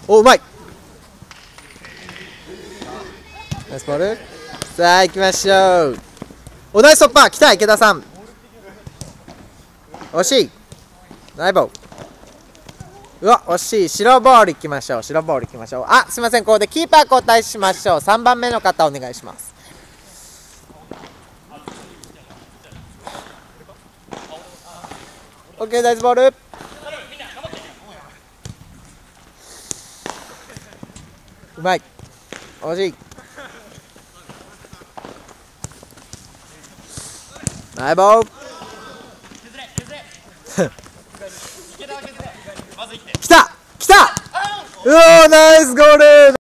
お、うまい。ナイスボール。さあ行きましょう。お、ナイス突破。来た池田さん。惜しい。ナイボー。うわ、惜しい。白ボール行きましょう。白ボール行きましょう。あ、すいません。ここでキーパー交代しましょう。3番目の方お願いします。オッケー、ナイスボール。うまい。惜しい。ナイボー。来た来た。うおー、ナイスゴール。